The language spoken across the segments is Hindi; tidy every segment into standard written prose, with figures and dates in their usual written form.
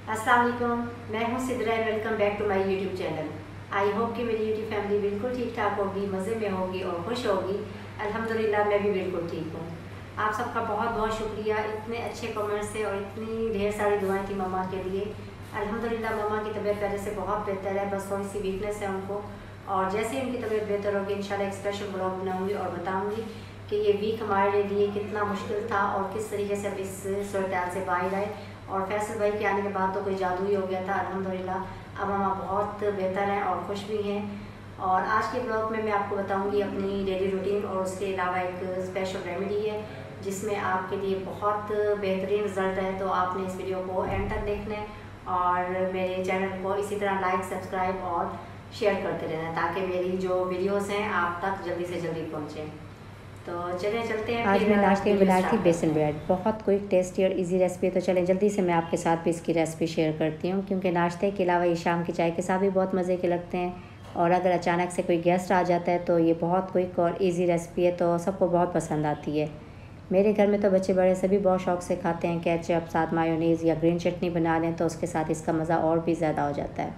अस्सलाम वालेकुम, मैं हूं Sidra and welcome back to my YouTube channel. I hope कि मेरी यूट्यूब फैमिली बिल्कुल ठीक ठाक होगी, मज़े में होगी और खुश होगी। अल्हम्दुलिल्लाह मैं भी बिल्कुल ठीक हूँ। आप सबका बहुत बहुत शुक्रिया, इतने अच्छे कमेंट्स थे और इतनी ढेर सारी दुआएं थी मम्मा के लिए। अल्हम्दुलिल्लाह मम्मा की तबीयत पहले से बहुत बेहतर है, बस थोड़ी सी वीकनेस है उनको। और जैसे ही उनकी तबीयत बेहतर होगी इंशाल्लाह एक स्पेशल ब्लॉग बनाऊँगी और बताऊँगी कि ये वीक हमारे लिए कितना मुश्किल था और किस तरीके से हम इस सूरत से बाहर आए। और फैसल भाई के आने के बाद तो कोई जादू ही हो गया था। अल्हम्दुलिल्लाह अब मम्मा बहुत बेहतर हैं और खुश भी हैं। और आज के ब्लॉग में मैं आपको बताऊंगी अपनी डेली रूटीन और उसके अलावा एक स्पेशल रेमेडी है जिसमें आपके लिए बहुत बेहतरीन रिजल्ट है। तो आपने इस वीडियो को एंड तक देखना है और मेरे चैनल को इसी तरह लाइक, सब्सक्राइब और शेयर करते रहना ताकि मेरी जो वीडियोज़ हैं आप तक जल्दी से जल्दी पहुँचें। तो चलिए चलते हैं। आज मैं नाश्ते में बनाई थी बेसन ब्रेड। बहुत क्विक, टेस्टी और इजी रेसिपी है। तो चलें जल्दी से मैं आपके साथ भी इसकी रेसिपी शेयर करती हूँ, क्योंकि नाश्ते के अलावा ये शाम की चाय के साथ भी बहुत मज़े के लगते हैं। और अगर अचानक से कोई गेस्ट आ जाता है तो ये बहुत क्विक और इजी रेसिपी है, तो सबको बहुत पसंद आती है। मेरे घर में तो बच्चे बड़े सभी बहुत शौक़ से खाते हैं। केचप साथ मायोनीज़ या ग्रीन चटनी बना लें तो उसके साथ इसका मज़ा और भी ज़्यादा हो जाता है।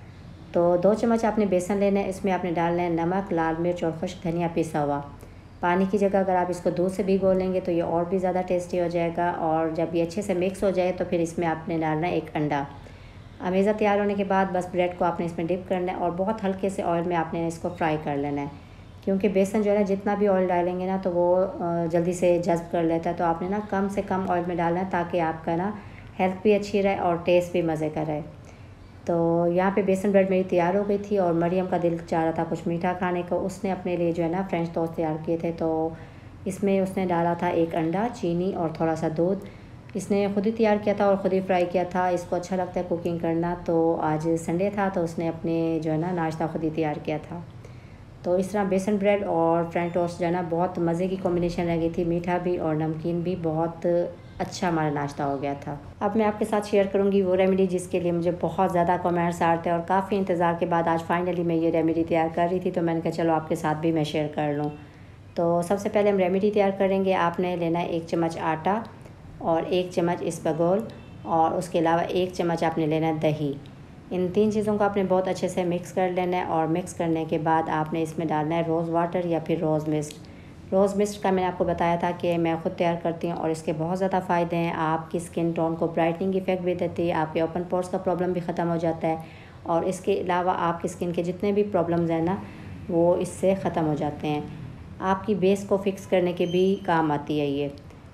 तो 2 चम्मच आपने बेसन लेना है। इसमें आपने डालना है नमक, लाल मिर्च और खुश्क धनिया पिसा हुआ। पानी की जगह अगर आप इसको दूध से भिगो लेंगे तो ये और भी ज़्यादा टेस्टी हो जाएगा। और जब ये अच्छे से मिक्स हो जाए तो फिर इसमें आपने डालना है 1 अंडा। अमेज़ा तैयार होने के बाद बस ब्रेड को आपने इसमें डिप करना है और बहुत हल्के से ऑयल में आपने इसको फ्राई कर लेना है, क्योंकि बेसन जो है ना जितना भी ऑयल डालेंगे ना तो वो जल्दी से जज्ब कर लेता है। तो आपने ना कम से कम ऑयल में डालना है ताकि आपका ना हेल्थ भी अच्छी रहे और टेस्ट भी मज़े का रहे। तो यहाँ पे बेसन ब्रेड मेरी तैयार हो गई थी और मरियम का दिल चाह रहा था कुछ मीठा खाने को। उसने अपने लिए जो है ना फ्रेंच टोस्ट तैयार किए थे। तो इसमें उसने डाला था 1 अंडा, चीनी और थोड़ा सा दूध। इसने खुद ही तैयार किया था और ख़ुद ही फ्राई किया था। इसको अच्छा लगता है कुकिंग करना। तो आज संडे था तो उसने अपने जो है ना नाश्ता खुद ही तैयार किया था। तो इस तरह बेसन ब्रेड और फ्रेंच टोस्ट जो है ना बहुत मज़े की कॉम्बिनेशन रह गई थी। मीठा भी और नमकीन भी, बहुत अच्छा हमारा नाश्ता हो गया था। अब मैं आपके साथ शेयर करूंगी वो रेमेडी जिसके लिए मुझे बहुत ज़्यादा कमेंट्स आ रहे थे और काफ़ी इंतज़ार के बाद आज फाइनली मैं ये रेमेडी तैयार कर रही थी। तो मैंने कहा चलो आपके साथ भी मैं शेयर कर लूँ। तो सबसे पहले हम रेमेडी तैयार करेंगे। आपने लेना है 1 चम्मच आटा और 1 चम्मच इसबगोल और उसके अलावा 1 चम्मच आपने लेना है दही। इन 3 चीज़ों को आपने बहुत अच्छे से मिक्स कर लेना है। और मिक्स करने के बाद आपने इसमें डालना है रोज़ वाटर या फिर रोज़ मिस्ट। रोज़ मिस्ट का मैंने आपको बताया था कि मैं ख़ुद तैयार करती हूँ और इसके बहुत ज़्यादा फ़ायदे हैं। आपकी स्किन टोन को ब्राइटनिंग इफ़ेक्ट भी देती है, आपके ओपन पोर्स का प्रॉब्लम भी ख़त्म हो जाता है और इसके अलावा आपकी स्किन के जितने भी प्रॉब्लम्स हैं ना वो इससे ख़त्म हो जाते हैं। आपकी बेस को फिक्स करने के भी काम आती है ये।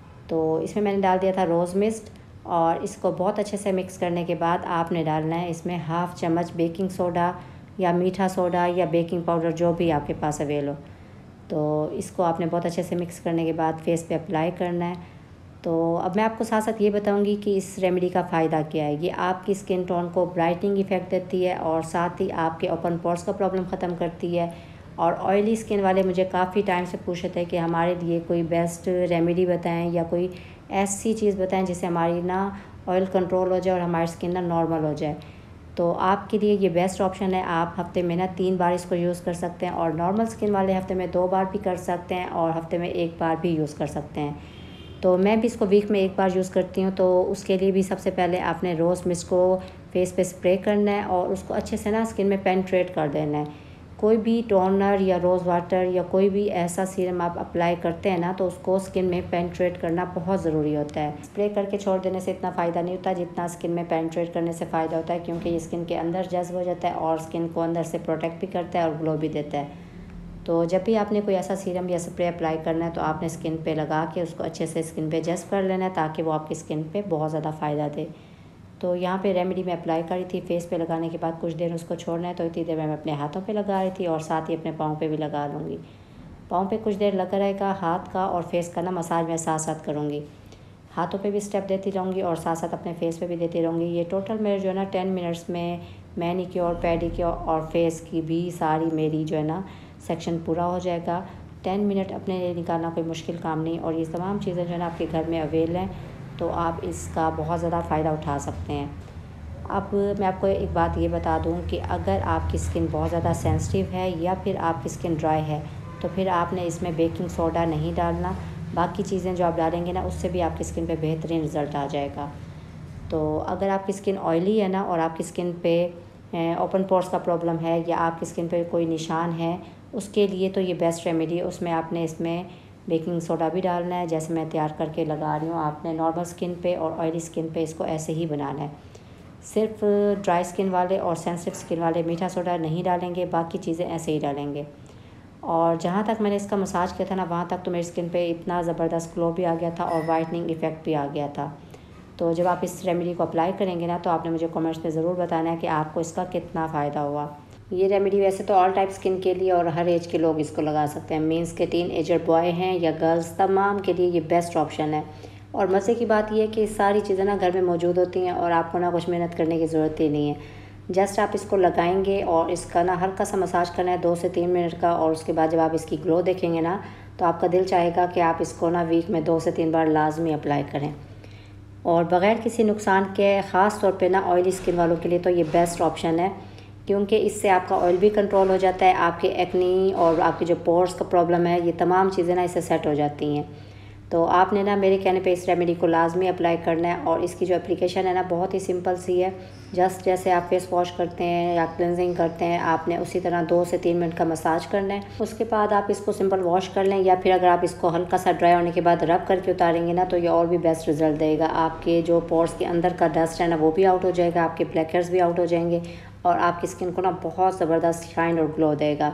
तो इसमें मैंने डाल दिया था रोज़ मिस्ट और इसको बहुत अच्छे से मिक्स करने के बाद आपने डालना है इसमें 1/2 चम्मच बेकिंग सोडा या मीठा सोडा या बेकिंग पाउडर जो भी आपके पास अवेल हो। तो इसको आपने बहुत अच्छे से मिक्स करने के बाद फेस पे अप्लाई करना है। तो अब मैं आपको साथ साथ ये बताऊंगी कि इस रेमेडी का फ़ायदा क्या है। ये आपकी स्किन टोन को ब्राइटनिंग इफ़ेक्ट देती है और साथ ही आपके ओपन पोर्स का प्रॉब्लम ख़त्म करती है। और ऑयली स्किन वाले मुझे काफ़ी टाइम से पूछे थे कि हमारे लिए कोई बेस्ट रेमेडी बताएं या कोई ऐसी चीज़ बताएं जिससे हमारी ना ऑयल कंट्रोल हो जाए और हमारी स्किन ना नॉर्मल हो जाए। तो आपके लिए ये बेस्ट ऑप्शन है। आप हफ्ते में ना 3 बार इसको यूज़ कर सकते हैं और नॉर्मल स्किन वाले हफ्ते में 2 बार भी कर सकते हैं और हफ्ते में 1 बार भी यूज़ कर सकते हैं। तो मैं भी इसको वीक में 1 बार यूज़ करती हूँ। तो उसके लिए भी सबसे पहले आपने रोज़ मिस्ट को फेस पे स्प्रे करना है और उसको अच्छे से ना स्किन में पेनिट्रेट कर देना है। कोई भी टोनर या रोज़ वाटर या कोई भी ऐसा सीरम आप अप्लाई करते हैं ना तो उसको स्किन में पेनिट्रेट करना बहुत ज़रूरी होता है। स्प्रे करके छोड़ देने से इतना फ़ायदा नहीं होता जितना स्किन में पेनिट्रेट करने से फ़ायदा होता है, क्योंकि ये स्किन के अंदर जज्ब हो जाता है और स्किन को अंदर से प्रोटेक्ट भी करता है और ग्लो भी देता है। तो जब भी आपने कोई ऐसा सीरम या स्प्रे अप्लाई करना है तो आपने स्किन पे लगा के उसको अच्छे से स्किन पे जज्ब कर लेना है ताकि वो आपकी स्किन पे बहुत ज़्यादा फ़ायदा दे। तो यहाँ पे रेमेडी मैं अप्लाई करी थी। फेस पे लगाने के बाद कुछ देर उसको छोड़ना है। तो इतनी देर मैं अपने हाथों पे लगा रही थी और साथ ही अपने पाँव पे भी लगा लूँगी। पाँव पे कुछ देर लगा रहेगा। हाथ का और फेस का ना मसाज मैं साथ साथ करूँगी। हाथों पे भी स्टेप देती रहूँगी और साथ साथ अपने फेस पे भी देती रहूँगी। ये टोटल मेरे जो है ना 10 मिनट्स में मैनीक्योर, पेडिक्योर और फेस की भी सारी मेरी जो है ना सेक्शन पूरा हो जाएगा। 10 मिनट अपने लिए निकालना कोई मुश्किल काम नहीं और ये तमाम चीज़ें जो है ना आपके घर में अवेल हैं, तो आप इसका बहुत ज़्यादा फ़ायदा उठा सकते हैं। अब मैं आपको एक बात ये बता दूं कि अगर आपकी स्किन बहुत ज़्यादा सेंसिटिव है या फिर आपकी स्किन ड्राई है तो फिर आपने इसमें बेकिंग सोडा नहीं डालना। बाकी चीज़ें जो आप डालेंगे ना उससे भी आपकी स्किन पे बेहतरीन रिज़ल्ट आ जाएगा। तो अगर आपकी स्किन ऑयली है ना और आपकी स्किन पे ओपन पोर्स का प्रॉब्लम है या आपकी स्किन पे कोई निशान है, उसके लिए तो ये बेस्ट रेमेडी है। उसमें आपने इसमें बेकिंग सोडा भी डालना है, जैसे मैं तैयार करके लगा रही हूँ। आपने नॉर्मल स्किन पे और ऑयली स्किन पे इसको ऐसे ही बनाना है। सिर्फ ड्राई स्किन वाले और सेंसिटिव स्किन वाले मीठा सोडा नहीं डालेंगे, बाकी चीज़ें ऐसे ही डालेंगे। और जहाँ तक मैंने इसका मसाज किया था ना, वहाँ तक तो मेरी स्किन पे इतना ज़बरदस्त ग्लो भी आ गया था और वाइटनिंग इफ़ेक्ट भी आ गया था। तो जब आप इस रेमेडी को अप्लाई करेंगे ना, तो आपने मुझे कमेंट्स में ज़रूर बताना है कि आपको इसका कितना फ़ायदा हुआ। ये रेमेडी वैसे तो ऑल टाइप स्किन के लिए और हर एज के लोग इसको लगा सकते हैं। मीन्स के टीन एजर बॉय हैं या गर्ल्स, तमाम के लिए ये बेस्ट ऑप्शन है। और मज़े की बात यह है कि सारी चीज़ें ना घर में मौजूद होती हैं और आपको ना कुछ मेहनत करने की ज़रूरत ही नहीं है। जस्ट आप इसको लगाएंगे और इसका ना हल्का सा मसाज करना है 2 से 3 मिनट का। और उसके बाद जब आप इसकी ग्लो देखेंगे ना, तो आपका दिल चाहेगा कि आप इसको ना वीक में 2 से 3 बार लाजमी अप्लाई करें और बग़ैर किसी नुकसान के। ख़ास तौर पे ना ऑयली स्किन वालों के लिए तो ये बेस्ट ऑप्शन है, क्योंकि इससे आपका ऑयल भी कंट्रोल हो जाता है, आपके एक्नी और आपके जो पोर्स का प्रॉब्लम है, ये तमाम चीज़ें ना इससे सेट हो जाती हैं। तो आपने ना मेरे कहने पे इस रेमेडी को लाजमी अप्लाई करना है। और इसकी जो एप्लीकेशन है ना, बहुत ही सिंपल सी है। जस्ट जैसे आप फेस वॉश करते हैं या क्लेंजिंग करते हैं, आपने उसी तरह 2 से 3 मिनट का मसाज करना है। उसके बाद आप इसको सिंपल वॉश कर लें, या फिर अगर आप इसको हल्का सा ड्राई होने के बाद रब करके उतारेंगे ना, तो ये और भी बेस्ट रिजल्ट देगा। आपके जो पोर्स के अंदर का डस्ट है ना, वो भी आउट हो जाएगा, आपके ब्लैक हेड्स भी आउट हो जाएंगे और आपकी स्किन को ना बहुत ज़बरदस्त शाइन और ग्लो देगा।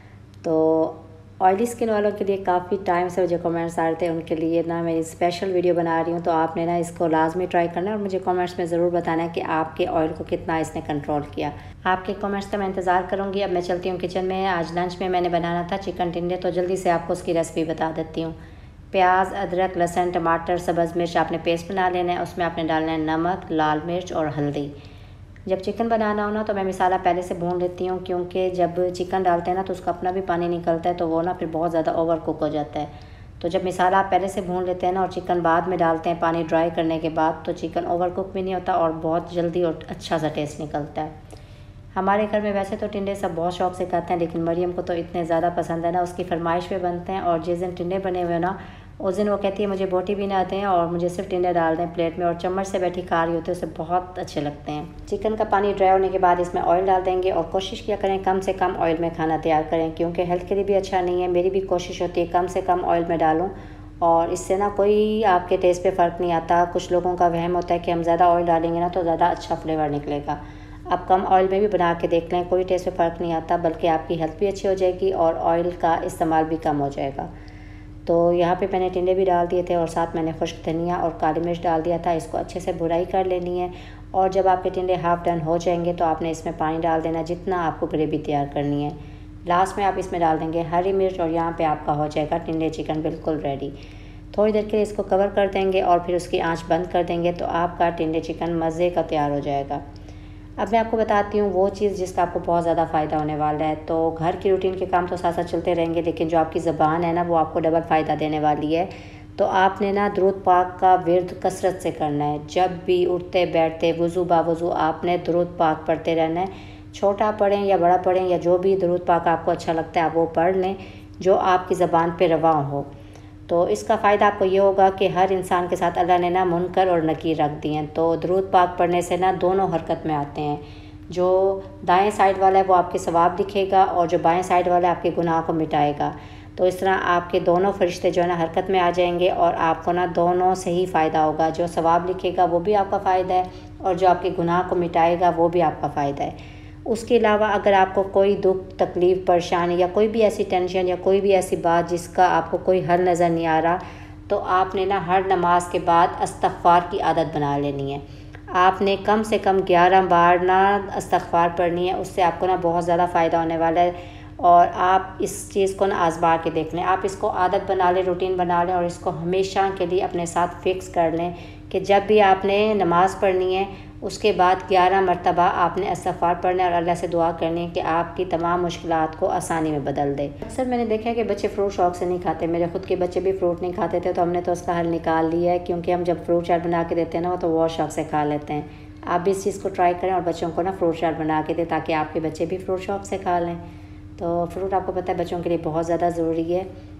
तो ऑयली स्किन वालों के लिए काफ़ी टाइम से मुझे कमेंट्स आ रहे थे, उनके लिए ना मैं स्पेशल वीडियो बना रही हूँ। तो आपने ना इसको लाजमी ट्राई करना है और मुझे कमेंट्स में ज़रूर बताना है कि आपके ऑयल को कितना इसने कंट्रोल किया। आपके कमेंट्स का मैं इंतज़ार करूँगी। अब मैं चलती हूँ किचन में। आज लंच में मैंने बनाना था चिकन टिंडे, तो जल्दी से आपको उसकी रेसिपी बता देती हूँ। प्याज, अदरक, लहसुन, टमाटर, सब्ज़ मिर्च आपने पेस्ट बना लेना है। उसमें आपने डालना है नमक, लाल मिर्च और हल्दी। जब चिकन बनाना हो ना, तो मैं मसाला पहले से भून लेती हूँ, क्योंकि जब चिकन डालते हैं ना तो उसका अपना भी पानी निकलता है, तो वो ना फिर बहुत ज़्यादा ओवर कुक हो जाता है। तो जब मसाला आप पहले से भून लेते हैं ना और चिकन बाद में डालते हैं पानी ड्राई करने के बाद, तो चिकन ओवर कुक भी नहीं होता और बहुत जल्दी और अच्छा सा टेस्ट निकलता है। हमारे घर में वैसे तो टिंडे सब बहुत शौक से खाते हैं, लेकिन मरियम को तो इतने ज़्यादा पसंद है ना, उसकी फरमाइश पे बनते हैं। और जिस दिन टिंडे बने हुए ना, उस दिन वो कहती है मुझे बोटी भी ना दें और मुझे सिर्फ टिंडे डाल दें प्लेट में, और चम्मच से बैठी खा रही होती है, उसे बहुत अच्छे लगते हैं। चिकन का पानी ड्राई होने के बाद इसमें ऑयल डाल देंगे और कोशिश किया करें कम से कम ऑयल में खाना तैयार करें, क्योंकि हेल्थ के लिए भी अच्छा नहीं है। मेरी भी कोशिश होती है कम से कम ऑयल में डालूँ, और इससे ना कोई आपके टेस्ट पे फ़र्क नहीं आता। कुछ लोगों का वहम होता है कि हम ज़्यादा ऑयल डालेंगे ना तो ज़्यादा अच्छा फ्लेवर निकलेगा। आप कम ऑयल में भी बना के देख लें, कोई टेस्ट पे फ़र्क नहीं आता, बल्कि आपकी हेल्थ भी अच्छी हो जाएगी और ऑयल का इस्तेमाल भी कम हो जाएगा। तो यहाँ पे मैंने टिंडे भी डाल दिए थे और साथ मैंने खुश्क धनिया और काली मिर्च डाल दिया था। इसको अच्छे से भुनाई कर लेनी है और जब आपके टिंडे हाफ़ डन हो जाएंगे तो आपने इसमें पानी डाल देना जितना आपको ग्रेवी तैयार करनी है। लास्ट में आप इसमें डाल देंगे हरी मिर्च और यहाँ पे आपका हो जाएगा टिंडे चिकन बिल्कुल रेडी। थोड़ी देर के लिए इसको कवर कर देंगे और फिर उसकी आंच बंद कर देंगे, तो आपका टिंडे चिकन मज़े का तैयार हो जाएगा। अब मैं आपको बताती हूँ वो चीज़ जिसका आपको बहुत ज़्यादा फ़ायदा होने वाला है। तो घर की रूटीन के काम तो साथ साथ चलते रहेंगे, लेकिन जो आपकी ज़बान है ना, वो आपको डबल फ़ायदा देने वाली है। तो आपने ना दुरूद पाक का विर्द कसरत से करना है। जब भी उठते बैठते वज़ू बावज़ू आपने दुरूद पाक पढ़ते रहना है। छोटा पढ़ें या बड़ा पढ़ें या जो भी दुरूद पाक आपको अच्छा लगता है आप वो पढ़ लें, जो आपकी ज़बान पे रवा हो। तो इसका फ़ायदा आपको ये होगा कि हर इंसान के साथ अल्लाह ने ना मुनकर और नकीर रख दिए हैं। तो दुरूद पाक पढ़ने से ना दोनों हरकत में आते हैं। जो दाएं साइड वाला है वो आपके सवाब दिखेगा और जो बाएं साइड वाला है आपके गुनाह को मिटाएगा। तो इस तरह आपके दोनों फरिश्ते जो है ना हरकत में आ जाएंगे और आपको ना दोनों से ही फ़ायदा होगा। जो सवाब लिखेगा वो भी आपका फ़ायदा है और जो आपके गुनाह को मिटाएगा वो भी आपका फ़ायदा है। उसके अलावा अगर आपको कोई दुख, तकलीफ़, परेशानी या कोई भी ऐसी टेंशन या कोई भी ऐसी बात जिसका आपको कोई हल नज़र नहीं आ रहा, तो आपने ना हर नमाज के बाद इस्तग़फ़ार की आदत बना लेनी है। आपने कम से कम 11 बार ना इस्तग़फ़ार पढ़नी है, उससे आपको ना बहुत ज़्यादा फ़ायदा होने वाला है। और आप इस चीज़ को ना आज़मा के देख लें, आप इसको आदत बना लें, रूटीन बना लें और इसको हमेशा के लिए अपने साथ फ़िक्स कर लें कि जब भी आपने नमाज़ पढ़नी है उसके बाद 11 मरतबा आपने इस्तग़फ़ार पढ़ना है और अल्लाह से दुआ करनी है कि आपकी तमाम मुश्किलात को आसानी में बदल दे। अक्सर मैंने देखा है कि बच्चे फ्रूट शौक से नहीं खाते। मेरे ख़ुद के बच्चे भी फ्रूट नहीं खाते थे, तो हमने तो उसका हल निकाल लिया है, क्योंकि हम जब फ्रूट चाट बना के देते हैं ना तो वो शौक से खा लेते हैं। आप भी इस चीज़ को ट्राई करें और बच्चों को ना फ्रूट चाट बना के दें ताकि आपके बच्चे भी फ्रूट शौक से खा लें। तो फ्रूट आपको पता है बच्चों के लिए बहुत ज़्यादा ज़रूरी है।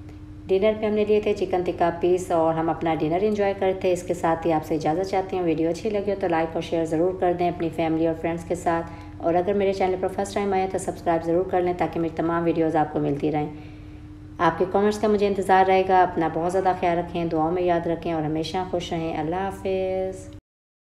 डिनर पे हमने लिए थे चिकन टिक्का पीस और हम अपना डिनर एंजॉय करते। इसके साथ ही आपसे इजाज़त चाहती हूँ। वीडियो अच्छी लगी हो तो लाइक और शेयर ज़रूर कर दें अपनी फैमिली और फ्रेंड्स के साथ। और अगर मेरे चैनल पर फर्स्ट टाइम आए तो सब्सक्राइब ज़रूर कर लें ताकि मेरी तमाम वीडियोज़ आपको मिलती रहें। आपके कमेंट्स का मुझे इंतज़ार रहेगा। अपना बहुत ज़्यादा ख्याल रखें, दुआओं में याद रखें और हमेशा खुश रहें। अल्लाह हाफिज़।